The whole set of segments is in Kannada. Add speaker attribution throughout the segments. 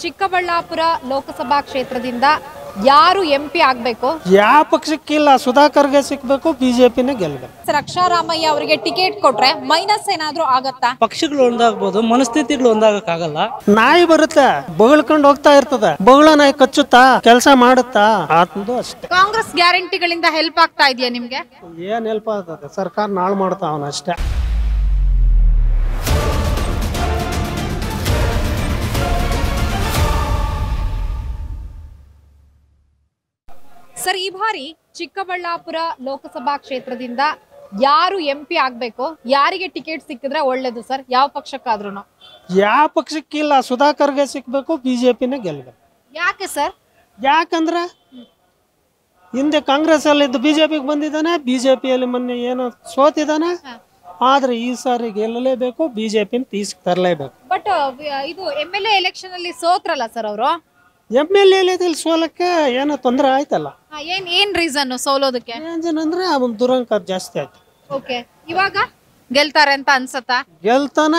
Speaker 1: ಚಿಕ್ಕಬಳ್ಳಾಪುರ ಲೋಕಸಭಾ ಕ್ಷೇತ್ರದಿಂದ ಯಾರು ಎಂಪಿ ಆಗಬೇಕು?
Speaker 2: ಯಾವ ಪಕ್ಷಕ್ಕಿಲ್ಲ, ಸುಧಾಕರ್ಗೆ ಸಿಕ್ಬೇಕು, ಬಿಜೆಪಿನೇ ಗೆಲ್ಲಬೇಕು.
Speaker 1: ರಕ್ಷಾರಾಮಯ್ಯ ಅವರಿಗೆ ಟಿಕೆಟ್ ಕೊಟ್ರೆ ಮೈನಸ್ ಏನಾದ್ರೂ ಆಗತ್ತಾ?
Speaker 3: ಪಕ್ಷಗಳು ಒಂದಾಗಬಹುದು, ಮನಸ್ಥಿತಿಗಳು ಒಂದಾಗಕ್ಕಾಗಲ್ಲ.
Speaker 2: ನಾಯಿ ಬರುತ್ತೆ, ಬೊಗಳ್ಕೊಂಡು ಹೋಗ್ತಾ ಇರ್ತದೆ, ಬೊಗಳ ನಾಯಿ ಕಚ್ಚುತ್ತಾ, ಕೆಲಸ ಮಾಡುತ್ತಾ ಆತಂದು ಅಷ್ಟೇ.
Speaker 1: ಕಾಂಗ್ರೆಸ್ ಗ್ಯಾರಂಟಿಗಳಿಂದ ಹೆಲ್ಪ್ ಆಗ್ತಾ ಇದೆಯಾ ನಿಮ್ಗೆ?
Speaker 2: ಏನ್ ಹೆಲ್ಪ್ ಆಗ್ತದೆ, ಸರ್ಕಾರ ನಾಳು ಮಾಡ್ತಾವನ ಅಷ್ಟೇ.
Speaker 1: ಸರ್, ಈ ಬಾರಿ ಚಿಕ್ಕಬಳ್ಳಾಪುರ ಲೋಕಸಭಾ ಕ್ಷೇತ್ರದಿಂದ ಯಾರು ಎಂಪಿ ಆಗ್ಬೇಕು, ಯಾರಿಗೆ ಟಿಕೆಟ್ ಸಿಕ್ಕಿದ್ರೆ ಒಳ್ಳೇದು ಸರ್? ಯಾವ ಪಕ್ಷಕ್ಕಾದ್ರೂ?
Speaker 2: ಯಾವ ಪಕ್ಷಕ್ಕಿಲ್ಲ, ಸುಧಾಕರ್ಗೆ ಸಿಕ್ಬೇಕು, ಬಿಜೆಪಿನೇ ಗೆಲ್ಲಬೇಕು.
Speaker 1: ಯಾಕೆ ಸರ್?
Speaker 2: ಯಾಕಂದ್ರೆ ಹಿಂದೆ ಕಾಂಗ್ರೆಸ್ ಅಲ್ಲಿ ಇದ್ದು ಬಿಜೆಪಿಗೆ ಬಂದಿದ್ದಾನೆ, ಬಿಜೆಪಿಯಲ್ಲಿ ಮೊನ್ನೆ ಏನೋ ಸೋತಿದ್ದಾನೆ. ಆದ್ರೆ ಈ ಸಾರಿ ಗೆಲ್ಲಲೇಬೇಕು, ಬಿಜೆಪಿನ ತರಲೇಬೇಕು.
Speaker 1: ಬಟ್ ಇದು MLA ಎಲೆಕ್ಷನ್ ಅಲ್ಲಿ ಸೋತ್ರಲ್ಲ ಸರ್ ಅವರು?
Speaker 2: MLA ಸೋಲಕ್ಕೆ ಏನೋ ತೊಂದರೆ ಆಯ್ತಲ್ಲ.
Speaker 1: ಏನ್ ರೀಸನ್ ಸೋಲೋದಕ್ಕೆ?
Speaker 2: ಅಂದ್ರೆ ಅವನ್ ದುರಂಕಾರ ಜಾಸ್ತಿ ಆಯ್ತು.
Speaker 1: ಓಕೆ, ಇವಾಗ ಗೆಲ್ತಾರೆ ಅಂತ ಅನ್ಸತ್ತಾ?
Speaker 2: ಗೆಲ್ತಾನ,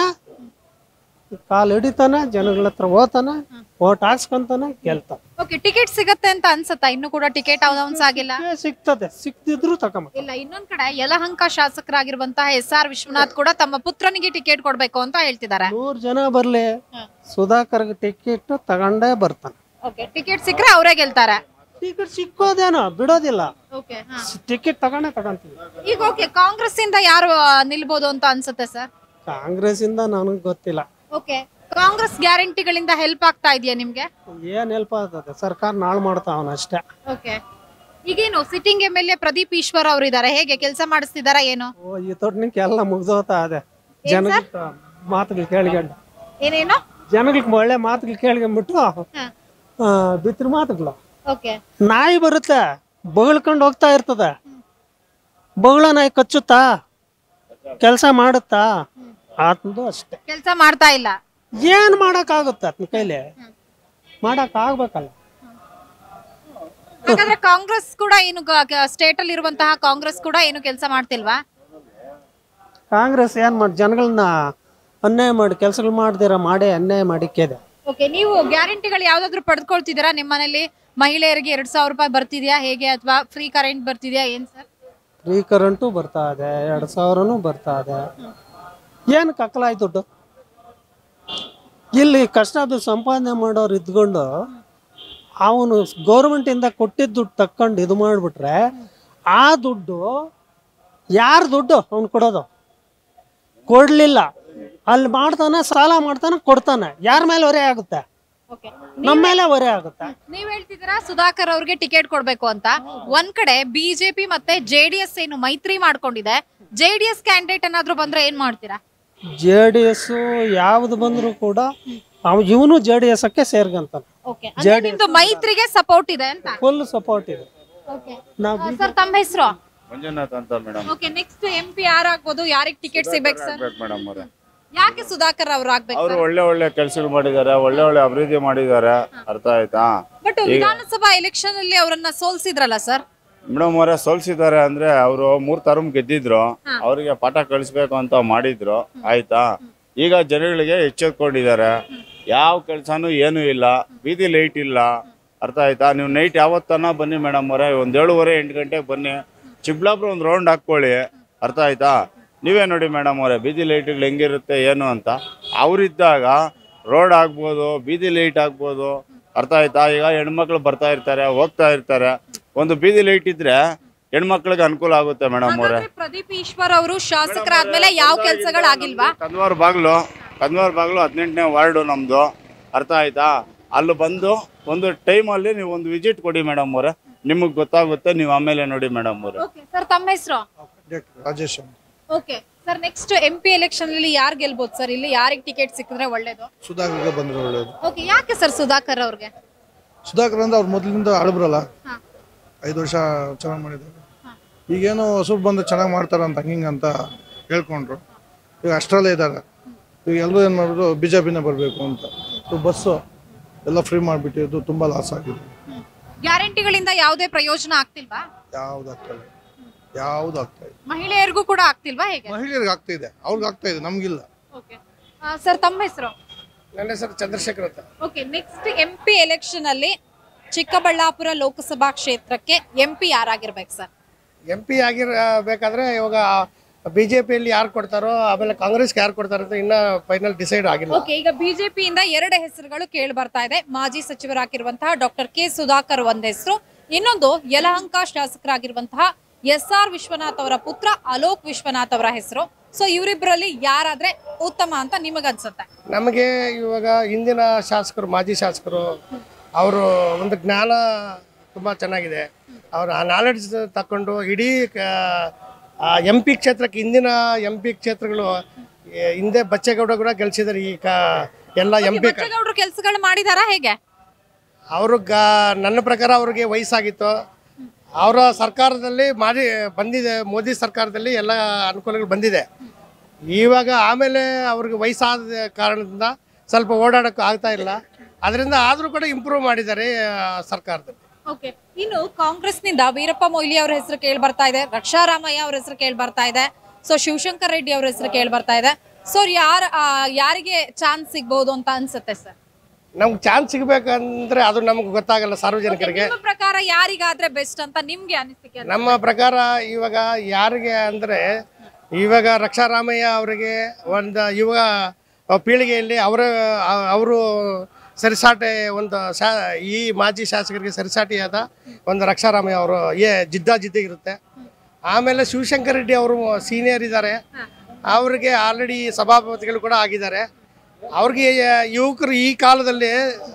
Speaker 2: ಕಾಲ್ ಹಿಡಿತಾನ, ಜನಗಳ ಹತ್ರ ಹೋತಾನ, ಓಟ್ ಹಾಕ್ಸ್ಕೊಂತಾನ, ಗೆಲ್ತಾನ.
Speaker 1: ಓಕೆ, ಟಿಕೆಟ್ ಸಿಗತ್ತೆ ಅಂತ ಅನ್ಸತ್ತಾ? ಇನ್ನು ಕೂಡ ಟಿಕೆಟ್ ಅನೌನ್ಸ್ ಆಗಿಲ್ಲ?
Speaker 2: ಸಿಗ್ತದೆ, ಸಿಕ್ತಿದ್ರು ತಗೊಂಬ.
Speaker 1: ಇಲ್ಲ, ಇನ್ನೊಂದ್ ಕಡೆ ಯಲಹಂಕ ಶಾಸಕರಾಗಿರುವಂತಹ SR ವಿಶ್ವನಾಥ್ ಕೂಡ ತಮ್ಮ ಪುತ್ರನಿಗೆ ಟಿಕೆಟ್ ಕೊಡ್ಬೇಕು ಅಂತ ಹೇಳ್ತಿದ್ದಾರೆ.
Speaker 2: 100 ಜನ ಬರ್ಲಿ, ಸುಧಾಕರ್ಗೆ ಟಿಕೆಟ್ ತಗೊಂಡೇ ಬರ್ತಾನೆ.
Speaker 1: ಓಕೆ, ಟಿಕೆಟ್ ಸಿಕ್ಕರೆ ಅವರೇ ಗೆಲ್ತಾರೆ.
Speaker 2: ಟಿಕೆಟ್ ಸಿಕ್ಕೋದೇನೋ ಬಿಡೋದಿಲ್ಲ,
Speaker 1: ಓಕೆ,
Speaker 2: ಟಿಕೆಟ್ ತಗೊಂತೀವಿ.
Speaker 1: ಈಗ ಓಕೆ, ಕಾಂಗ್ರೆಸ್ ಇಂದ ಯಾರು ನಿಲ್ಬಹುದು ಅಂತ ಅನ್ಸುತ್ತೆ ಸರ್?
Speaker 2: ಕಾಂಗ್ರೆಸ್ ಇಂದ ನನಗ್ ಗೊತ್ತಿಲ್ಲ.
Speaker 1: ಓಕೆ, ಕಾಂಗ್ರೆಸ್ ಗ್ಯಾರಂಟಿಗಳಿಂದ ಹೆಲ್ಪ್ ಆಗ್ತಾ ಇದೆಯಾ ನಿಮ್ಗೆ?
Speaker 2: ಏನ್ ಹೆಲ್ಪ್ ಆಗ್ತದೆ, ಸರ್ಕಾರ ನಾಳು ಮಾಡ್ತಾವನ ಅಷ್ಟೇ.
Speaker 1: ಓಕೆ, ಈಗೇನು ಸಿಟ್ಟಿಂಗ್ MLA ಪ್ರದೀಪ್ ಈಶ್ವರ್ ಅವರು ಇದಾರೆ, ಹೇಗೆ ಕೆಲಸ ಮಾಡಿಸ್ತಿದಾರ ಏನು?
Speaker 2: ಈ ತೊಟ್ನಿಕ್ಕೆ ಎಲ್ಲ ಮುಗ್ದೋತಾ ಇದೆ. ಜನಗಳ ಮಾತುಗಳು ಕೇಳ್ಕೊಂಡು,
Speaker 1: ಏನೇನು
Speaker 2: ಜನಗಳಿಗೆ ಒಳ್ಳೆ ಮಾತುಗಳು ಕೇಳ್ಕೊಂಡ್ಬಿಟ್ಟು ಬಿತ್ರ ಮಾತುಗಳು.
Speaker 1: ಓಕೆ,
Speaker 2: ನಾಯಿ ಬರುತ್ತೆ, ಬೊಗಳ್ಕೊಂಡು ಹೋಗ್ತಾ ಇರ್ತದೆ, ಬೊಗಳ ನಾಯಿ ಕಚ್ಚುತ್ತಾ, ಕೆಲಸ ಮಾಡುತ್ತಾ ಆತಂದು ಅಷ್ಟೇ.
Speaker 1: ಕೆಲಸ ಮಾಡ್ತಾ ಇಲ್ಲ.
Speaker 2: ಏನ್ ಮಾಡಕ್ ಆಗುತ್ತೆ ಅತ್ನ ಕೈಲಿ? ಮಾಡಕ್ ಆಗ್ಬೇಕಲ್ಲ.
Speaker 1: ಹಾಗಾದ್ರೆ ಕಾಂಗ್ರೆಸ್ ಕೂಡ ಏನು ಸ್ಟೇಟ್ ಅಲ್ಲಿ ಇರುವಂತಹ ಕಾಂಗ್ರೆಸ್ ಕೂಡ ಏನು ಕೆಲಸ ಮಾಡ್ತಿಲ್ವಾ?
Speaker 2: ಕಾಂಗ್ರೆಸ್ ಏನ್ ಮಾಡಿ ಜನಗಳನ್ನ ಅನ್ಯಾಯ ಮಾಡಿ ಕೆಲಸಗಳು ಮಾಡ್ದಿರ ಮಾಡಿ ಅನ್ಯಾಯ ಮಾಡಿಕ್ಕಿದೆ.
Speaker 1: ಓಕೆ, ನೀವು ಗ್ಯಾರಂಟಿಗಳು ಯಾವ್ದಾದ್ರು ಪಡೆದುಕೊಳ್ತಿದ್ದೀರಾ? ನಿಮ್ಮ ಮನೇಲಿ ಮಹಿಳೆಯರಿಗೆ 2000 ರೂಪಾಯಿ ಬರ್ತಿದ್ಯಾ ಹೇಗೆ, ಅಥವಾ ಫ್ರೀ ಕರೆಂಟ್ ಬರ್ತಿದ್ಯಾ ಏನ್ ಸರ್?
Speaker 2: ಫ್ರೀ ಕರೆಂಟು ಬರ್ತಾ ಇದೆ, 2000 ಬರ್ತಾ ಇದೆ. ಏನ್ ಕಕ್ಕಲಾಯ್ತು ದುಡ್ಡು? ಇಲ್ಲಿ ಕಷ್ಟ ಸಂಪಾದನೆ ಮಾಡೋರು ಇದ್ಕೊಂಡು ಅವನು ಗೌರ್ಮೆಂಟ್ ಇಂದ ಕೊಟ್ಟಿದ್ದ ದುಡ್ಡು ತಕ್ಕೊಂಡು ಇದು ಮಾಡ್ಬಿಟ್ರೆ ಆ ದುಡ್ಡು ಯಾರ ದುಡ್ಡು ಅವ್ನು ಕೊಡೋದು? ಕೊಡ್ಲಿಲ್ಲ, ಅಲ್ಲಿ ಮಾಡ್ತಾನೆ, ಸಾಲ ಮಾಡ್ತಾನೆ, ಕೊಡ್ತಾನೆ, ಯಾರ ಮೇಲೆ ಹೊರೆ ಆಗುತ್ತೆ? ನಮ್ಮ ಮೇಲೆ ಹೊರೆ ಆಗುತ್ತೆ.
Speaker 1: ನೀವ್ ಹೇಳ್ತಿದ್ದೀರಾ ಸುಧಾಕರ್ ಅವ್ರಿಗೆ ಟಿಕೆಟ್ ಕೊಡ್ಬೇಕು ಅಂತ. ಒಂದ್ ಕಡೆ ಬಿಜೆಪಿ ಮತ್ತೆ JDS ಏನು ಮೈತ್ರಿ ಮಾಡ್ಕೊಂಡಿದೆ, JDS ಕ್ಯಾಂಡಿಡೇಟ್ ಏನಾದ್ರು ಬಂದ್ರೆ ಏನ್ ಮಾಡ್ತೀರಾ?
Speaker 2: JDS ಯಾವ್ದು ಬಂದ್ರು ಕೂಡ ಇವನು JDS ಕ್ಕೆ ಸೇರ್ಗಂತಾನೆ.
Speaker 1: ಮೈತ್ರಿಗೆ ಸಪೋರ್ಟ್ ಇದೆ ಅಂತ?
Speaker 2: ಫುಲ್ ಸಪೋರ್ಟ್ ಇದೆ.
Speaker 1: ಸರ್, ತಮ್ಮ ಹೆಸರು?
Speaker 4: ಮಂಜುನಾಥ್ ಅಂತ ಮೇಡಮ್.
Speaker 1: ಓಕೆ, ನೆಕ್ಸ್ಟ್ MP ಯಾರಾಗ್ಬೋದು, ಯಾರಿಗೆ ಟಿಕೆಟ್ ಸಿಗ್ಬೇಕು ಸರ್?
Speaker 4: ಮೇಡಮ್ ಅವರೇ,
Speaker 1: ಯಾಕೆ ಸುಧಾಕರ್ ಅವ್ರು ಆಗ್ಬೇಕು?
Speaker 4: ಅವರು ಒಳ್ಳೆ ಕೆಲಸಗಳು ಮಾಡಿದ್ದಾರೆ, ಒಳ್ಳೆ ಅಭಿವೃದ್ಧಿ ಮಾಡಿದ್ದಾರೆ, ಅರ್ಥ ಆಯ್ತಾ?
Speaker 1: ಬಟ್ ವಿಧಾನಸಭಾ ಎಲೆಕ್ಷನ್ ಅಲ್ಲಿ ಅವರನ್ನ ಸೋಲ್ಸಿದ್ರಲ್ಲ ಸರ್?
Speaker 4: ಮೇಡಮ್ ಅವರೇ, ಸೋಲ್ಸಿದ್ದಾರೆ ಅಂದ್ರೆ ಅವರು 3 ಟರ್ಮ್ ಗೆದ್ದಿದ್ರು, ಅವರಿಗೆ ಪಾಠ ಕಳಿಸ್ಬೇಕು ಅಂತ ಮಾಡಿದ್ರು, ಆಯ್ತಾ? ಈಗ ಜನಗಳಿಗೆ ಎಚ್ಚೆತ್ಕೊಂಡಿದ್ದಾರೆ, ಯಾವ ಕೆಲಸನೂ ಏನು ಇಲ್ಲ, ಬೀದಿ ಲೈಟ್ ಇಲ್ಲ, ಅರ್ಥ ಆಯ್ತಾ? ನೀವು ನೈಟ್ ಯಾವತ್ತನ ಬನ್ನಿ ಮೇಡಮ್ ಅವರೇ, 7:30 8 ಗಂಟೆಗೆ ಬನ್ನಿ, ಚಿಕ್ಕಬಳ್ಳಾಪುರ ಒಂದು ರೌಂಡ್ ಹಾಕ್ಕೊಳ್ಳಿ, ಅರ್ಥ ಆಯ್ತಾ? ನೀವೇ ನೋಡಿ ಮೇಡಮ್ ಅವರೇ, ಬೀದಿ ಲೈಟ್ಗಳು ಹೆಂಗಿರುತ್ತೆ ಏನು ಅಂತ. ಅವರಿದ್ದಾಗ ರೋಡ್ ಆಗ್ಬೋದು, ಬೀದಿ ಲೈಟ್ ಆಗ್ಬೋದು, ಅರ್ಥ ಆಯ್ತಾ? ಈಗ ಹೆಣ್ಮಕ್ಳು ಬರ್ತಾ ಇರ್ತಾರೆ, ಹೋಗ್ತಾ ಇರ್ತಾರೆ, ಒಂದು ಬೀದಿ ಲೈಟ್ ಇದ್ರೆ ಹೆಣ್ಮಕ್ಳಿಗೆ ಅನುಕೂಲ ಆಗುತ್ತೆ ಮೇಡಮ್ ಅವರೇ.
Speaker 1: ಪ್ರದೀಪ್ ಈಶ್ವರ್ ಅವರು ಶಾಸಕರಾದ್ಮೇಲೆ ಯಾವ ಕೆಲಸಗಳಾಗಿಲ್ವಾ?
Speaker 4: ಕನ್ವಾರ್ ಬಾಗ್ಲು 18ನೇ ವಾರ್ಡು ನಮ್ದು, ಅರ್ಥ ಆಯ್ತಾ? ಅಲ್ಲಿ ಬಂದು ಒಂದು ಟೈಮಲ್ಲಿ ನೀವು ಒಂದು ವಿಸಿಟ್ ಕೊಡಿ ಮೇಡಮ್ ಅವರೇ, ನಿಮಗೆ ಗೊತ್ತಾಗುತ್ತೆ, ನೀವು ಆಮೇಲೆ ನೋಡಿ ಮೇಡಮ್ ಅವರೇ.
Speaker 1: ಸರ್, ತಮ್ಮ ಹೆಸರು?
Speaker 5: Rajesh.
Speaker 1: Okay sir, next MP election ಅಲ್ಲಿ ಯಾರು ಗೆಲ್ಬಹುದು ಸರ್? ಇಲ್ಲಿ ಯಾರಿಗೆ ಟಿಕೆಟ್ ಸಿಕ್ಕಿದ್ರೆ ಒಳ್ಳೇದು?
Speaker 5: ಸುಧಾಕರ್ಗೆ ಬಂದ್ರೆ ಒಳ್ಳೇದು.
Speaker 1: ಓಕೆ, ಯಾಕೆ ಸರ್ ಸುಧಾಕರ್ ಅವ್ರಿಗೆ?
Speaker 5: ಸುಧಾಕರ್ ಅಂದ್ರೆ ಅವ್ರು ಮೊದಲಿಂದ ಆಡಬ್ರಲ್ಲ, 5 ವರ್ಷ ಚೆನ್ನಾಗಿ ಮಾಡಿದ್ದಾರೆ. ಈಗೇನೋ ಹೊಸಬ್ರು ಬಂದು ಚೆನ್ನಾಗಿ ಮಾಡ್ತಾರ ಅಂತ ಹಿಂಗಂತ ಹೇಳ್ಕೊಂಡ್ರು. ಈಗ ಅಷ್ಟರಲ್ಲೇ ಇದ್ದಾರೆ. ಈಗ ಎಲ್ಲರೂ ಏನು ಮಾಡಿದ್ರು, BJPನೇ ಬರಬೇಕು ಅಂತ. ಬಸ್ಸು ಎಲ್ಲ ಫ್ರೀ ಮಾಡಿಬಿಟ್ಟಿದ್ದು ತುಂಬ ಲಾಸ್ ಆಗಿದೆ.
Speaker 1: ಗ್ಯಾರಂಟಿಗಳಿಂದ ಯಾವುದೇ ಪ್ರಯೋಜನ ಆಗ್ತಿಲ್ವಾ?
Speaker 5: ಯಾವ್ದು ಆಗ್ತಾ ಇದೆ.
Speaker 1: ಮಹಿಳೆಯರಿಗೂ ಕೂಡ ಆಗ್ತಿಲ್ವಾ ಹೇಗೆ?
Speaker 5: ಮಹಿಳೆಯರಿಗೆ ಆಗ್ತಾ ಇದೆ, ಅವ್ರಿಗೆ ಆಗ್ತಾ ಇದೆ, ನಮ್ಗಿಲ್ಲ.
Speaker 1: ಸರ್, ತಮ್ಮ ಹೆಸರು?
Speaker 6: ನನ್ನ ಹೆಸರು ಚಂದ್ರಶೇಖರ್ ಅಂತ.
Speaker 1: ಓಕೆ, ನೆಕ್ಸ್ಟ್ MP ಎಲೆಕ್ಷನ್ ಅಲ್ಲಿ ಚಿಕ್ಕಬಳ್ಳಾಪುರ ಲೋಕಸಭಾ ಕ್ಷೇತ್ರಕ್ಕೆ MP ಯಾರಾಗಿರ್ಬೇಕು ಸರ್?
Speaker 6: MP ಆಗಿರಬೇಕಾದ್ರೆ ಇವಾಗ ಬಿಜೆಪಿಯಲ್ಲಿ ಯಾರು ಕೊಡ್ತಾರೋ ಆಮೇಲೆ ಕಾಂಗ್ರೆಸ್ಗೆ ಯಾರು ಕೊಡ್ತಾರೋ ಅಂತ ಇನ್ನ ಫೈನಲ್ ಡಿಸೈಡ್ ಆಗಿಲ್ಲ.
Speaker 1: ಓಕೆ, ಈಗ ಬಿಜೆಪಿಯಿಂದ 2 ಹೆಸರುಗಳು ಕೇಳಿ ಬರ್ತಾ ಇದೆ. ಮಾಜಿ ಸಚಿವರಾಗಿರುವಂತಹ ಡಾಕ್ಟರ್ ಕೆ ಸುಧಾಕರ್ ಒಂದ್ ಹೆಸರು, ಇನ್ನೊಂದು ಯಲಹಂಕ ಶಾಸಕರಾಗಿರುವಂತಹ SR ವಿಶ್ವನಾಥ್ ಅವರ ಪುತ್ರ ಅಲೋಕ್ ವಿಶ್ವನಾಥ್ ಅವರ ಹೆಸರು. ಸೊ ಇವರಿಬ್ಬರಲ್ಲಿ ಯಾರಾದ್ರೆ ಉತ್ತಮ ಅಂತ ನಿಮಗನ್ಸುತ್ತೆ?
Speaker 6: ನಮಗೆ ಇವಾಗ ಹಿಂದಿನ ಶಾಸಕರು, ಮಾಜಿ ಶಾಸಕರು, ಅವರು ಒಂದು ಜ್ಞಾನ ತುಂಬ ಚೆನ್ನಾಗಿದೆ. ಅವರು ಆ ನಾಲೆಡ್ಜ್ ತಕೊಂಡು ಇಡೀ MP ಕ್ಷೇತ್ರಕ್ಕೆ, ಹಿಂದಿನ MP ಕ್ಷೇತ್ರಗಳು ಹಿಂದೆ ಬಚ್ಚೇಗೌಡ ಕೂಡ ಗೆಲ್ಸಿದ್ದಾರೆ. ಈಗ ಎಲ್ಲ MP
Speaker 1: ಬಚ್ಚೇಗೌಡರು ಕೆಲಸಗಳು ಮಾಡಿದಾರಾ ಹೇಗೆ?
Speaker 6: ಅವರು ನನ್ನ ಪ್ರಕಾರ ಅವ್ರಿಗೆ ವಯಸ್ಸಾಗಿತ್ತು. ಅವರ ಸರ್ಕಾರದಲ್ಲಿ ಬಂದಿದೆ, ಮೋದಿ ಸರ್ಕಾರದಲ್ಲಿ ಎಲ್ಲ ಅನುಕೂಲಗಳು ಬಂದಿದೆ. ಇವಾಗ ಆಮೇಲೆ ಅವ್ರಿಗೆ ವಯಸ್ಸಾದ ಕಾರಣದಿಂದ ಸ್ವಲ್ಪ ಓಡಾಡೋಕೆ ಆಗ್ತಾ ಇಲ್ಲ. ಅದರಿಂದ ಆದರೂ ಕೂಡ ಇಂಪ್ರೂವ್ ಮಾಡಿದ್ದಾರೆ ಸರ್ಕಾರದಲ್ಲಿ.
Speaker 1: ಓಕೆ, ಇನ್ನು ಕಾಂಗ್ರೆಸ್ನಿಂದ ವೀರಪ್ಪ ಮೊಯ್ಲಿ ಅವರ ಹೆಸರು ಕೇಳಿ ಬರ್ತಾ ಇದೆ, ರಕ್ಷಾರಾಮಯ್ಯ ಅವರ ಹೆಸರು ಕೇಳಿ ಬರ್ತಾ ಇದೆ, ಸೊ ಶಿವಶಂಕರ್ ರೆಡ್ಡಿ ಅವರ ಹೆಸರು ಕೇಳಿ ಬರ್ತಾ ಇದೆ. ಸೊ ಯಾರಿಗೆ ಚಾನ್ಸ್ ಸಿಗಬಹುದು ಅಂತ ಅನ್ಸುತ್ತೆ ಸರ್?
Speaker 6: ನಮ್ಗೆ ಚಾನ್ಸ್ ಸಿಗಬೇಕಂದ್ರೆ ಅದು ನಮ್ಗೆ ಗೊತ್ತಾಗಲ್ಲ ಸಾರ್ವಜನಿಕರಿಗೆ.
Speaker 1: ನಿಮ್ಮ ಪ್ರಕಾರ ಯಾರಿಗಾದ್ರೆ ಬೆಸ್ಟ್ ಅಂತ ನಿಮ್ಗೆ ಅನಿಸಿಕೆ?
Speaker 6: ನಮ್ಮ ಪ್ರಕಾರ ಇವಾಗ ಯಾರಿಗೆ ಅಂದರೆ ಇವಾಗ ರಕ್ಷಾರಾಮಯ್ಯ ಅವರಿಗೆ ಒಂದು ಯುವ ಪೀಳಿಗೆಯಲ್ಲಿ ಅವರು ಸರಿಸಾಟೆ ಒಂದು ಈ ಮಾಜಿ ಶಾಸಕರಿಗೆ ಸರಿಸಾಟಿಯಾದ ಒಂದು ರಕ್ಷಾರಾಮಯ್ಯ ಅವರು ಜಿದ್ದಿ ಇರುತ್ತೆ. ಆಮೇಲೆ ಶಿವಶಂಕರ್ ರೆಡ್ಡಿ ಅವರು ಸೀನಿಯರ್ ಇದ್ದಾರೆ, ಅವ್ರಿಗೆ ಆಲ್ರೆಡಿ ಸಭಾಪತಿಗಳು ಕೂಡ ಆಗಿದ್ದಾರೆ. ಅವ್ರಿಗೆ ಯುವಕರು ಈ ಕಾಲದಲ್ಲಿ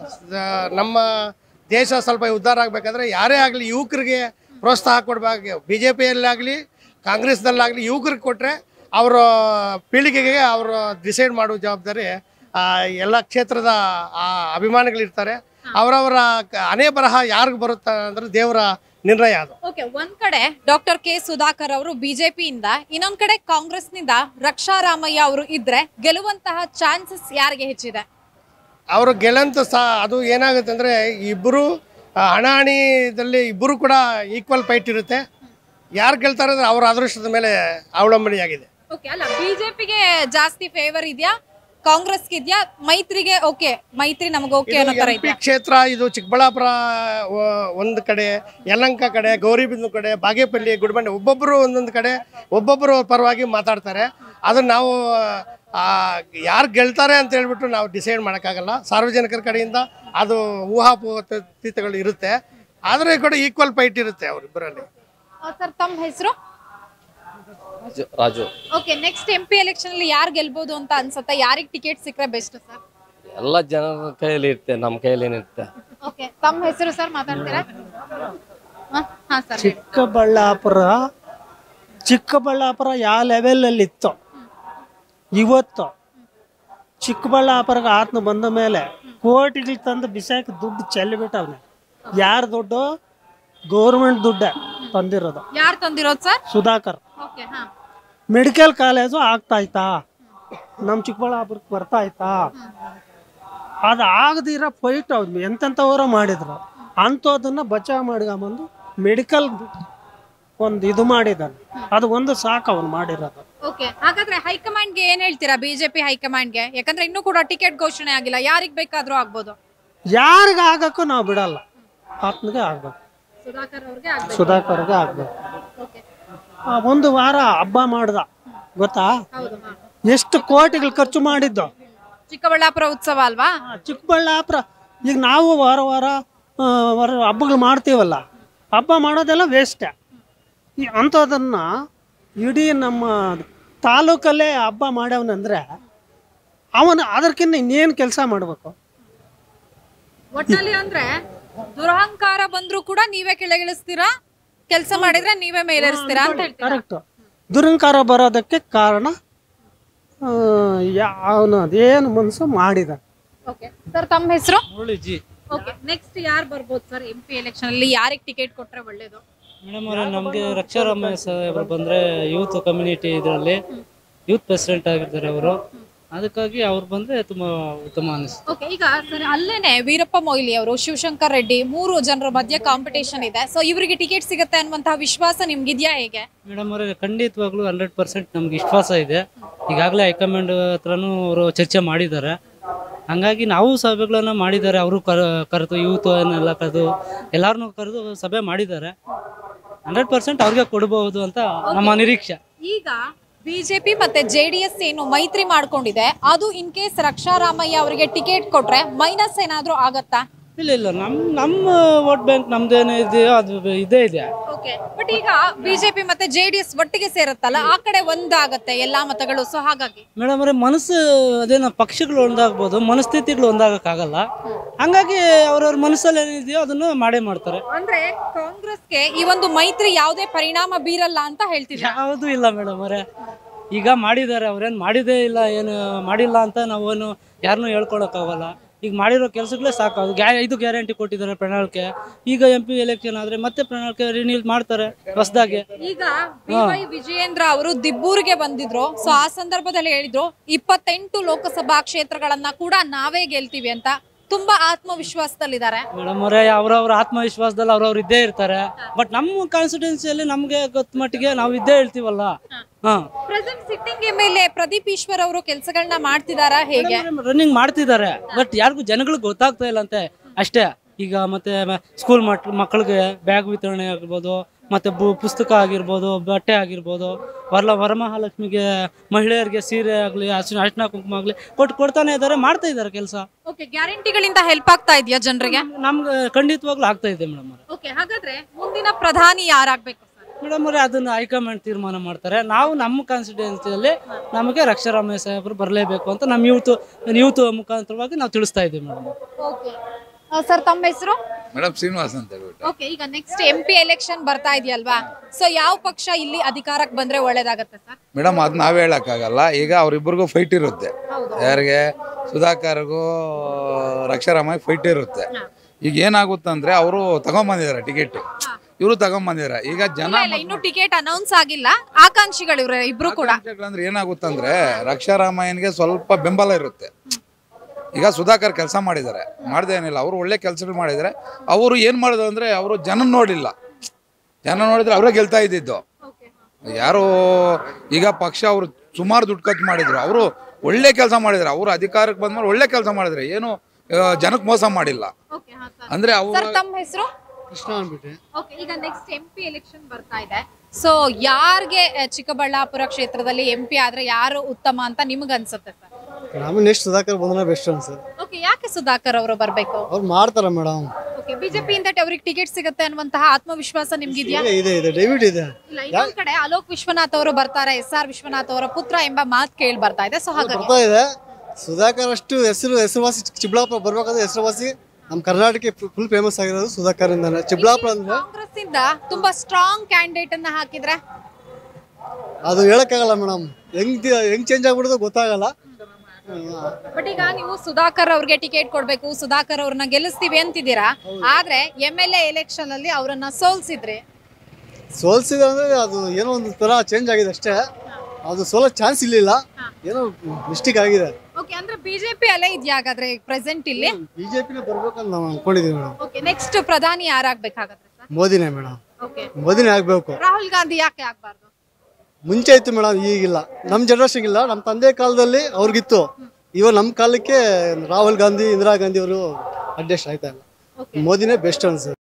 Speaker 6: ನಮ್ಮ ದೇಶ ಸ್ವಲ್ಪ ಉದ್ಧಾರ ಆಗಬೇಕಾದ್ರೆ ಯಾರೇ ಆಗಲಿ ಯುವಕರಿಗೆ ಪ್ರೋತ್ಸಾಹ ಕೊಡಬೇಕು. BJPಯಲ್ಲಾಗಲಿ ಕಾಂಗ್ರೆಸ್ದಲ್ಲಾಗಲಿ ಯುವಕರಿಗೆ ಕೊಟ್ಟರೆ ಅವರ ಪೀಳಿಗೆಗೆ ಅವರು ಡಿಸೈಡ್ ಮಾಡುವ ಜವಾಬ್ದಾರಿ ಎಲ್ಲ ಕ್ಷೇತ್ರದ ಅಭಿಮಾನಿಗಳಿರ್ತಾರೆ. ಅವರವರ ಹಣೆ ಬರಹ ಯಾರಿಗೂ ಬರುತ್ತೆ ಅಂದ್ರೆ ದೇವರ ನಿರ್ಣಯ ಅದು.
Speaker 1: ಓಕೆ, ಒಂದ್ ಕಡೆ ಡಾಕ್ಟರ್ ಕೆ ಸುಧಾಕರ್ ಅವರು ಬಿಜೆಪಿಯಿಂದ, ಇನ್ನೊಂದ್ ಕಡೆ ಕಾಂಗ್ರೆಸ್ನಿಂದ ರಕ್ಷಾರಾಮಯ್ಯ ಅವರು ಇದ್ರೆ ಗೆಲ್ಲುವಂತಹ ಚಾನ್ಸಸ್ ಯಾರಿಗೆ ಹೆಚ್ಚಿದೆ?
Speaker 6: ಅವರು ಗೆಲ್ಲಂತ ಅದು ಏನಾಗುತ್ತೆ ಅಂದ್ರೆ ಇಬ್ಬರು ಹಣಾಹಣಿದಲ್ಲಿ ಇಬ್ಬರು ಕೂಡ ಈಕ್ವಲ್ ಫೈಟ್ ಇರುತ್ತೆ. ಯಾರು ಗೆಲ್ತಾರೆ ಅಂದ್ರೆ ಅವರ ಅದೃಷ್ಟದ ಮೇಲೆ ಅವಲಂಬನೆಯಾಗಿದೆ.
Speaker 1: ಓಕೆ, ಅಲ್ಲ ಬಿಜೆಪಿಗೆ ಜಾಸ್ತಿ ಫೇವರ್ ಇದೆಯಾ, ಕಾಂಗ್ರೆಸ್ಗೆ ಇದೆಯಾ, ಮೈತ್ರಿಗೆ? ಓಕೆ, ಮೈತ್ರಿ ನಮಗೆ ಓಕೆ ಅನ್ನೋ ತರ ಇದೆ.
Speaker 6: ಕ್ಷೇತ್ರ ಇದು ಚಿಕ್ಕಬಳ್ಳಾಪುರ ಒಂದು ಕಡೆ, ಯಲಹಂಕ ಕಡೆ, ಗೌರಿಬಿದನೂರು ಕಡೆ, ಬಾಗೇಪಲ್ಲಿ, ಗುಡಿಬಂಡೆ, ಒಬ್ಬೊಬ್ಬರು ಒಂದೊಂದು ಕಡೆ ಒಬ್ಬೊಬ್ಬರು ಪರವಾಗಿ ಮಾತಾಡ್ತಾರೆ. ಅದನ್ನ ನಾವು ಯಾರು ಗೆಲ್ತಾರೆ ಅಂತ ಹೇಳ್ಬಿಟ್ಟು ನಾವು ಡಿಸೈಡ್ ಮಾಡೋಕ್ಕಾಗಲ್ಲ. ಸಾರ್ವಜನಿಕರ ಕಡೆಯಿಂದ ಅದು ಊಹಾಪೋಹಿತಗಳು ಇರುತ್ತೆ. ಆದರೆ ಕೂಡ ಈಕ್ವಲ್ ಫೈಟ್ ಇರುತ್ತೆ ಅವರಿಬ್ಬರಲ್ಲಿ.
Speaker 1: ಸರ್, ತಮ್ಮ ಹೆಸರು?
Speaker 7: Raju.
Speaker 1: Okay, next MP election ಅಲ್ಲಿ ಯಾರು ಗೆಲ್ಬಹುದು ಅಂತ ಅನ್ಸುತ್ತೆ? ಯಾರಿಗೆ ಟಿಕೆಟ್ ಸಿಕ್ಕರೆ ಬೆಸ್ಟ್ ಸರ್?
Speaker 7: ಎಲ್ಲ ಜನರ ಕೈಯಲ್ಲಿ ಇರುತ್ತೆ, ನಮ್ಮ ಕೈಯಲ್ಲಿ ಏನಿರುತ್ತೆ.
Speaker 1: ಓಕೆ, ತಮ್ಮ ಹೆಸರು ಸರ್, ಮಾತಾಡ್ತೀರಾ? ಹಾ ಸರ್.
Speaker 2: ಚಿಕ್ಕಬಳ್ಳಾಪುರ ಯಾವ ಲೆವೆಲಲ್ಲಿ ಇತ್ತು, ಇವತ್ತು ಚಿಕ್ಕಬಳ್ಳಾಪುರಕ್ಕೆ ಆತ್ಮ ಬಂದ ಮೇಲೆ ಕೋಟಿಗಳು ತಂದು ಬಿಸಾಕಿ ದುಡ್ಡು ಚೆಲ್ಲಿಬಿಟ್ಟವನೆ. ಯಾರ ದುಡ್ಡು? ಗೌರ್ಮೆಂಟ್ ದುಡ್ಡೇ ತಂದಿರೋದು.
Speaker 1: ಯಾರು ತಂದಿರೋದು ಸರ್?
Speaker 2: ಸುಧಾಕರ್.
Speaker 1: ಓಕೆ, ಹಾ.
Speaker 2: ಮೆಡಿಕಲ್ ಕಾಲೇಜು ಆಗ್ತಾಯ್ತಾ? ನಮ್ಮ ಚಿಕ್ಕಬಳ್ಳಾಪುರಕ್ಕೆ ಬರ್ತಾಯ್ತಾ? ಅದು ಆಗದಿರೋ ಫೈಟ್ ಅವ್ರು ಎಂತೆಂಥವ್ರು ಮಾಡಿದ್ರು. ಅಂಥದನ್ನ ಬಚಾವ್ ಮಾಡ್ಕೊಂಬಂದು ಮೆಡಿಕಲ್ ಒಂದು ಇದು ಮಾಡಿದ್ದಾನೆ. ಅದು ಒಂದು ಸಾಕು ಅವನು ಮಾಡಿರೋದು.
Speaker 1: ಓಕೆ, ಹಾಗಾದ್ರೆ ಹೈಕಮಾಂಡ್ಗೆ ಏನ್ ಹೇಳ್ತೀರಾ? ಬಿಜೆಪಿ ಹೈಕಮಾಂಡ್ಗೆ, ಯಾಕಂದ್ರೆ ಇನ್ನೂ ಕೂಡ ಟಿಕೆಟ್ ಘೋಷಣೆ ಆಗಿಲ್ಲ, ಯಾರಿಗ್ ಬೇಕಾದ್ರೂ ಆಗ್ಬೋದು.
Speaker 2: ಯಾರಿಗೆ ಆಗಕ್ಕೂ ನಾವು ಬಿಡಲ್ಲ, ಆತ್ಮಗೆ ಆಗ್ಬೇಕು, ಸುಧಾಕರ್ಗೆ ಆಗ್ಬೇಕು. ಒಂದು ವಾರ ಹಬ್ಬ ಮಾಡ್ದ ಗೊತ್ತಾ? ಎಷ್ಟು ಕೋಟಿಗಳು ಖರ್ಚು ಮಾಡಿದ್ದು.
Speaker 1: ಚಿಕ್ಕಬಳ್ಳಾಪುರ ಉತ್ಸವ ಅಲ್ವಾ?
Speaker 2: ಚಿಕ್ಕಬಳ್ಳಾಪುರ ಈಗ ನಾವು ವಾರ ವಾರ ಹಬ್ಬಗಳು ಮಾಡ್ತೀವಲ್ಲ, ಹಬ್ಬ ಮಾಡೋದೆಲ್ಲ ವೇಸ್ಟೇ. ಈ ಅಂಥದನ್ನ ಇಡೀ ನಮ್ಮ ತಾಲೂಕಲ್ಲೇ ಹಬ್ಬ ಮಾಡ್ಯವನಂದ್ರೆ ಅವನು ಅದಕ್ಕಿಂತ ಇನ್ನೇನು ಕೆಲಸ ಮಾಡಬೇಕು?
Speaker 1: ಒಟ್ಟಲ್ಲಿ ಅಂದ್ರೆ ದುರಹಂಕಾರ ಬಂದ್ರು ಕೂಡ ನೀವೇ ಕೆಳಗಿಳಿಸ್ತೀರಾ, ಕೆಲಸ ಮಾಡಿದ್ರೆ ನೀವೇ ಮೇಲೇರಿಸ್ತೀರಾ ಅಂತ ಹೇಳ್ತೀರಾ?
Speaker 2: ಕರೆಕ್ಟ್. ದುರಹಂಕಾರ ಬರೋದಕ್ಕೆ ಕಾರಣ ಅವನು ಅದೇನು ಮನಸ್ಸು ಮಾಡಿದ.
Speaker 1: ಓಕೆ ಸರ್, ತಮ್ಮ ಹೆಸರು?
Speaker 3: ಮುರಳಿಜಿ.
Speaker 1: ಓಕೆ, ನೆಕ್ಸ್ಟ್ ಯಾರು ಬರ್ಬೋದು ಸರ್ MP ಎಲೆಕ್ಷನ್ ಅಲ್ಲಿ? ಯಾರಿಗೆ ಟಿಕೆಟ್ ಕೊಟ್ರೆ ಒಳ್ಳೇದು?
Speaker 3: ಮೇಡಮ್ ಅವರೇ, ನಮಗೆ ರಕ್ಷಾರಾಮಯ್ಯ ಸಾಹೇಬರು ಬಂದರೆ ಯೂತ್ ಕಮ್ಯುನಿಟಿ ಇದರಲ್ಲಿ ಯೂತ್ ಪ್ರೆಸಿಡೆಂಟ್ ಆಗಿರ್ತಾರೆ ಅವರು, ಅದಕ್ಕಾಗಿ ಅವ್ರು ಬಂದರೆ ತುಂಬ ಉತ್ತಮ ಅನಿಸ್ತು.
Speaker 1: ಓಕೆ, ಈಗ ಸರ್ ಅಲ್ಲೇನೆ ವೀರಪ್ಪ ಮೊಯ್ಲಿ ಅವರು, ಶಿವಶಂಕರ್ ರೆಡ್ಡಿ, 3 ಜನರ ಮಧ್ಯೆ ಕಾಂಪಿಟೇಷನ್ ಇದೆ. ಸೊ ಇವರಿಗೆ ಟಿಕೆಟ್ ಸಿಗುತ್ತೆ ಅನ್ನುವಂತಹ ವಿಶ್ವಾಸ ನಿಮ್ಗಿದ್ಯಾ ಹೇಗೆ?
Speaker 3: ಮೇಡಮ್ ಅವರೇ, ಖಂಡಿತವಾಗ್ಲೂ 100% ನಮ್ಗೆ ವಿಶ್ವಾಸ ಇದೆ. ಈಗಾಗಲೇ ಹೈಕಮಾಂಡ್ ಹತ್ರನೂ ಅವರು ಚರ್ಚೆ ಮಾಡಿದ್ದಾರೆ. ಹಂಗಾಗಿ ನಾವು ಸಭೆಗಳನ್ನ ಮಾಡಿದ್ದಾರೆ. ಅವರು ಕರೆದು ಯೂತ್ ಅನ್ನೆಲ್ಲ ಕರೆದು ಎಲ್ಲಾರನ್ನೂ ಕರೆದು ಸಭೆ ಮಾಡಿದ್ದಾರೆ. 100% ಅವ್ರಿಗೆ ಕೊಡಬಹುದು ಅಂತ ನಮ್ಮ ನಿರೀಕ್ಷೆ.
Speaker 1: ಈಗ ಬಿಜೆಪಿ ಮತ್ತೆ ಜೆಡಿಎಸ್ ಏನು ಮೈತ್ರಿ ಮಾಡ್ಕೊಂಡಿದೆ, ಅದು ಇನ್ ಕೇಸ್ ರಕ್ಷಾರಾಮಯ್ಯ ಅವರಿಗೆ ಟಿಕೆಟ್ ಕೊಟ್ರೆ ಮೈನಸ್ ಏನಾದ್ರೂ ಆಗತ್ತಾ?
Speaker 3: ಇಲ್ಲ ನಮ್ಮ ವೋಟ್ ಬ್ಯಾಂಕ್ ನಮ್ದೇನೇ ಇದೆಯೋ ಅದು ಇದೇ ಇದೆ.
Speaker 1: ಬಟ್ ಈಗ ಬಿಜೆಪಿ ಮತ್ತೆ ಜೆಡಿಎಸ್ ಒಟ್ಟಿಗೆ ಸೇರುತ್ತಲ್ಲ, ಆ ಕಡೆ ಒಂದಾಗತ್ತೆ ಎಲ್ಲಾ ಮತಗಳು. ಸೊ ಹಾಗಾಗಿ
Speaker 3: ಮೇಡಮ್ ಅವರೇ ಮನಸ್ಸು ಅದೇನೋ ಪಕ್ಷಗಳು ಒಂದಾಗ್ಬೋದು, ಮನಸ್ಥಿತಿಗಳು ಒಂದಾಗಕ್ಕಾಗಲ್ಲ. ಹಂಗಾಗಿ ಅವ್ರವ್ರ ಮನಸ್ಸಲ್ಲಿ ಏನಿದೆಯೋ ಅದನ್ನು ಮಾಡೇ ಮಾಡ್ತಾರೆ.
Speaker 1: ಅಂದ್ರೆ ಕಾಂಗ್ರೆಸ್ಗೆ ಈ ಒಂದು ಮೈತ್ರಿ ಯಾವುದೇ ಪರಿಣಾಮ ಬೀರಲ್ಲ ಅಂತ ಹೇಳ್ತಿದ್ದಾರೆ.
Speaker 3: ಯಾವುದೂ ಇಲ್ಲ ಮೇಡಮ್ ಅವರೇ, ಈಗ ಮಾಡಿದ್ದಾರೆ. ಅವ್ರೇನು ಮಾಡಿದೇ ಇಲ್ಲ, ಏನು ಮಾಡಿಲ್ಲ ಅಂತ ನಾವೇನು ಯಾರನ್ನೂ ಹೇಳ್ಕೊಳಕ್ಕಾಗಲ್ಲ. ಈಗ ಮಾಡಿರೋ ಕೆಲಸಗಳೇ ಸಾಕು. ಅದು 5 ಗ್ಯಾರಂಟಿ ಕೊಟ್ಟಿದ್ದಾರೆ ಪ್ರಣಾಳಿಕೆ. ಈಗ MP ಎಲೆಕ್ಷನ್ ಆದ್ರೆ ಮತ್ತೆ ಪ್ರಣಾಳಿಕೆ ರಿನ್ಯೂಲ್ ಮಾಡ್ತಾರೆ ಹೊಸದಾಗಿ.
Speaker 1: ಈಗ BY ವಿಜಯೇಂದ್ರ ಅವರು ದಿಬ್ಬೂರಿಗೆ ಬಂದಿದ್ರು. ಸೊ ಆ ಸಂದರ್ಭದಲ್ಲಿ ಹೇಳಿದ್ರು 28 ಲೋಕಸಭಾ ಕ್ಷೇತ್ರಗಳನ್ನ ಕೂಡ ನಾವೇ ಗೆಲ್ತೀವಿ ಅಂತ. ತುಂಬಾ ಆತ್ಮವಿಶ್ವಾಸದಲ್ಲಿದ್ದಾರೆ
Speaker 3: ಮೇಡಮ್ ಅವರೇ. ಅವ್ರವ್ರ ಆತ್ಮವಿಶ್ವಾಸದಲ್ಲಿ ಅವ್ರವ್ರು ಇದ್ದೇ ಇರ್ತಾರೆ. ಬಟ್ ನಮ್ಮ ಕಾನ್ಸ್ಟಿಟ್ಯೂನ್ಸಿಯಲ್ಲಿ ನಮ್ಗೆ ಗೊತ್ತ ಮಟ್ಟಿಗೆ ನಾವು ಇದ್ದೇ ಹೇಳ್ತೀವಲ್ಲ.
Speaker 1: Present sitting MLA Pradeep Eshwar ಅವರು ಕೆಲಸಗಳನ್ನ ಮಾಡ್ತಿದಾರಾ ಹೇಗೆ?
Speaker 3: ರನ್ನಿಂಗ್ ಮಾಡ್ತಿದ್ದಾರೆ, ಬಟ್ ಯಾರಿಗೂ ಜನಗಳಿಗೆ ಗೊತ್ತಾಗ್ತಾ ಇಲ್ಲ ಅಂತೆ ಅಷ್ಟೇ. ಈಗ ಮತ್ತೆ ಸ್ಕೂಲ್ ಮಕ್ಕಳಿಗೆ ಬ್ಯಾಗ್ ವಿತರಣೆ ಆಗಿರ್ಬೋದು, ಮತ್ತೆ ಪುಸ್ತಕ ಆಗಿರ್ಬೋದು, ಬಟ್ಟೆ ಆಗಿರ್ಬೋದು, ವರಮಹಾಲಕ್ಷ್ಮಿಗೆ ಮಹಿಳೆಯರಿಗೆ ಸೀರೆ ಆಗಲಿ, ಅರ್ಶಿನ ಕುಂಕುಮ ಆಗಲಿ ಕೊಡ್ತಾನೆ ಇದ್ದಾರೆ, ಮಾಡ್ತಾ ಇದ್ದಾರೆ ಕೆಲಸ.
Speaker 1: ಗ್ಯಾರಂಟಿಗಳಿಂದ ಹೆಲ್ಪ್ ಆಗ್ತಾ ಇದೆಯಾ ಜನರಿಗೆ?
Speaker 3: ನಮ್ಗೆ ಖಂಡಿತವಾಗ್ಲೂ ಆಗ್ತಾ ಇದೆ ಮೇಡಮ್ ಅವರೇ.
Speaker 1: ಹಾಗಾದ್ರೆ ಮುಂದಿನ ಪ್ರಧಾನಿ ಯಾರಾಗಬೇಕು
Speaker 3: ಮೇಡಮ್ ಅವರೇ? ಅದನ್ನ ಹೈಕಮಾಂಡ್ ತೀರ್ಮಾನ ಮಾಡ್ತಾರೆ. ನಾವು ನಮ್ಮ ಕಾನ್ಸ್ಟಿಟ್ಯೂನ್ಸಿಯಲ್ಲಿ ನಮಗೆ ರಕ್ಷಾರಾಮಯ್ಯ ಸಾಹೇಬರು ಬರಲೇಬೇಕು ಅಂತ ನಮ್ಮ ಯೂತ್ ಮುಖಾಂತರವಾಗಿ ನಾವು ತಿಳಿಸ್ತಾ ಇದ್ದೀವಿ ಮೇಡಮ್.
Speaker 1: ಸರ್ ತಮ್ಮ ಹೆಸರು?
Speaker 8: ಮೇಡಮ್ ಶ್ರೀನಿವಾಸ್ ಅಂತ ಹೇಳ್ಬಿಟ್ಟು.
Speaker 1: ಈಗ ನೆಕ್ಸ್ಟ್ MP ಎಲೆಕ್ಷನ್ ಬರ್ತಾ ಇದೆಯಲ್ವಾ? ಸೊ ಯಾವ ಪಕ್ಷ ಇಲ್ಲಿ ಅಧಿಕಾರಕ್ಕೆ ಬಂದ್ರೆ ಒಳ್ಳೇದಾಗತ್ತೆ ಸರ್?
Speaker 8: ಮೇಡಮ್ ಅದು ನಾವೇ ಹೇಳಕ್ಕಾಗಲ್ಲ. ಈಗ ಅವ್ರಿಬ್ಬರಿಗೂ ಫೈಟ್ ಇರುತ್ತೆ. ಯಾರಿಗೆ? ಸುಧಾಕರ್ಗೂ ರಕ್ಷಾರಾಮಯ್ಯ ಫೈಟ್ ಇರುತ್ತೆ. ಈಗ ಏನಾಗುತ್ತಂದ್ರೆ ಅವರು ತಗೊಂಡ್ಬಂದಿದ್ದಾರೆ ಟಿಕೆಟ್, ಇವರು ತಗೊಂಡ್ಬಂದಿದ್ದಾರೆ. ಈಗ ಜನ
Speaker 1: ಇನ್ನು ಟಿಕೆಟ್ ಅನೌನ್ಸ್ ಆಗಿಲ್ಲ, ಆಕಾಂಕ್ಷಿಗಳು ಇಬ್ರು ಕೂಡ.
Speaker 8: ಅಂದ್ರೆ ಏನಾಗುತ್ತಂದ್ರೆ ರಕ್ಷಾರಾಮಯ್ಯನಿಗೆ ಸ್ವಲ್ಪ ಬೆಂಬಲ ಇರುತ್ತೆ. ಈಗ ಸುಧಾಕರ್ ಕೆಲಸ ಮಾಡಿದ್ದಾರೆ, ಮಾಡ್ದೇನಿಲ್ಲ, ಅವರು ಒಳ್ಳೆ ಕೆಲಸಗಳು ಮಾಡಿದ್ದಾರೆ. ಅವರು ಏನು ಮಾಡಿದ್ರು ಅಂದರೆ ಅವರು ಜನ ನೋಡಿಲ್ಲ. ಜನ ನೋಡಿದ್ರೆ ಅವರೇ ಗೆಲ್ತಾ ಇದ್ದಿದ್ದು. ಯಾರು ಈಗ ಪಕ್ಷ ಅವರು ಸುಮಾರು ದುಡ್ಡು ಖರ್ಚು ಮಾಡಿದ್ರು, ಅವರು ಒಳ್ಳೆ ಕೆಲಸ ಮಾಡಿದ್ದಾರೆ. ಅವರು ಅಧಿಕಾರಕ್ಕೆ ಬಂದ್ಮೇಲೆ ಒಳ್ಳೆ ಕೆಲಸ ಮಾಡಿದ್ದಾರೆ, ಏನು ಜನಕ್ಕೆ ಮೋಸ ಮಾಡಿಲ್ಲ. ಅಂದ್ರೆ ಅವರು
Speaker 1: ತಮ್ಮ ಹೆಸರು?
Speaker 2: ಕೃಷ್ಣ ಅಂದ್ಬಿಟ್ಟು.
Speaker 1: ಈಗ ನೆಕ್ಸ್ಟ್ MP ಎಲೆಕ್ಷನ್ ಬರ್ತಾ ಇದೆ. ಸೊ ಯಾರಿಗೆ ಚಿಕ್ಕಬಳ್ಳಾಪುರ ಕ್ಷೇತ್ರದಲ್ಲಿ MP ಆದ್ರೆ ಯಾರು ಉತ್ತಮ ಅಂತ ನಿಮ್ಗೆ ಅನ್ಸುತ್ತೆ ಸರ್?
Speaker 2: ನಮಗೆ ನೆಕ್ಸ್ಟ್ ಸುಧಾಕರ್ ಬಂದ್ರೆ ಬೆಸ್ಟ್ ಅನ್ಸುತ್ತೆ.
Speaker 1: ಯಾಕೆ ಸುಧಾಕರ್ ಅವರು ಬರ್ಬೇಕು?
Speaker 2: ಅವ್ರು ಮಾಡ್ತಾರ ಮೇಡಮ್.
Speaker 1: ಬಿಜೆಪಿ ಇಂದ ಅವ್ರಿಗೆ ಟಿಕೆಟ್ ಸಿಗುತ್ತೆ ಅನ್ನುವಂತಹ ಆತ್ಮವಿಶ್ವಾಸ ನಿಮ್ಗಿದ್ಯಾ?
Speaker 2: ಇದೆ ಡೇವಿಡ್ ಇದೆ.
Speaker 1: ಇನ್ನೊಂದ್ ಕಡೆ ಅಲೋಕ್ ವಿಶ್ವನಾಥ್ ಅವರು ಬರ್ತಾರೆ, SR ವಿಶ್ವನಾಥ್ ಅವರ ಪುತ್ರ ಎಂಬ ಮಾತು ಕೇಳಿ ಬರ್ತಾ ಇದೆ. ಸೊ ಹಾಗಾಗಿ
Speaker 2: ಬರ್ತಾ ಇದೆ. ಸುಧಾಕರ್ ಅಷ್ಟು ಹೆಸರುವಾಸಿ, ಚಿಕ್ಕಬಳ್ಳಾಪುರ ಬರ್ಬೇಕಾದ್ರೆ ಹೆಸರುವಾಸಿ ನಮ್ಮ ಕರ್ನಾಟಕ ಫುಲ್ ಫೇಮಸ್ ಆಗಿರೋದು ಸುಧಾಕರ್ ಇಂದಾನೆ. ಚಿಕ್ಕಬಳ್ಳಾಪುರ ಅಂದ್ರೆ
Speaker 1: ಕಾಂಗ್ರೆಸ್ ಇಂದ ತುಂಬಾ ಸ್ಟ್ರಾಂಗ್ ಕ್ಯಾಂಡಿಡೇಟ್ ಅನ್ನ ಹಾಕಿದ್ರೆ
Speaker 2: ಅದು ಹೇಳಕ್ಕಾಗಲ್ಲ ಮೇಡಮ್. ಹೆಂಗ್ ಚೇಂಜ್ ಆಗ್ಬಿಡೋದು ಗೊತ್ತಾಗಲ್ಲ.
Speaker 1: ಬಟ್ ಈಗ ನೀವು ಸುಧಾಕರ್ ಅವ್ರಿಗೆ ಟಿಕೆಟ್ ಕೊಡ್ಬೇಕು, ಸುಧಾಕರ್ ಅವ್ರನ್ನ ಗೆಲ್ಲಿಸ್ತೀವಿ ಅಂತಿದ್ದೀರಾ. ಆದ್ರೆ MLA ಎಲೆಕ್ಷನ್ ಅಲ್ಲಿ ಅವರನ್ನ ಸೋಲ್ಸಿದ್ರೆ
Speaker 2: ಅಂದ್ರೆ ಅದು ಏನೋ ಒಂದು ತರ ಚೇಂಜ್ ಆಗಿದೆ ಅಷ್ಟೇ. ಅದು ಸೋಲೋ ಚಾನ್ಸ್ ಇರ್ಲಿಲ್ಲ, ಏನೋ ಮಿಸ್ಟೇಕ್ ಆಗಿದೆ.
Speaker 1: ಅಂದ್ರೆ ಬಿಜೆಪಿ ಅಲ್ಲೇ ಇದೆಯಾ ಹಾಗಾದ್ರೆ ಪ್ರೆಸೆಂಟ್ ಇಲ್ಲಿ?
Speaker 2: ಬಿಜೆಪಿನೇ ಬರ್ಬೇಕಂತ ನಾವು ಅನ್ಕೊಂಡಿದೀವಿ ಮೇಡಮ್.
Speaker 1: ನೆಕ್ಸ್ಟ್ ಪ್ರಧಾನಿ ಯಾರಾಗ್ಬೇಕಾಗತ್ತೆ ಸರ್?
Speaker 2: ಮೋದಿನೇ ಮೇಡಮ್. ಮೋದಿನೇ ಆಗ್ಬೇಕು.
Speaker 1: ರಾಹುಲ್ ಗಾಂಧಿ ಯಾಕೆ ಆಗ್ಬಾರ್ದು?
Speaker 2: ಮುಂಚೆ ಇತ್ತು ಮೇಡಮ್, ಈಗಿಲ್ಲ. ನಮ್ಮ ಜನರೇಷನ್ ಇಲ್ಲ. ನಮ್ಮ ತಂದೆ ಕಾಲದಲ್ಲಿ ಅವ್ರಿಗಿತ್ತು. ಇವಾಗ ನಮ್ಮ ಕಾಲಕ್ಕೆ ರಾಹುಲ್ ಗಾಂಧಿ, ಇಂದಿರಾ ಗಾಂಧಿ ಅವರು ಅಡ್ಜಸ್ಟ್ ಆಯ್ತಾ ಇಲ್ಲ. ಮೋದಿನೇ ಬೆಸ್ಟ್ ಅನ್ಸುತ್ತೆ.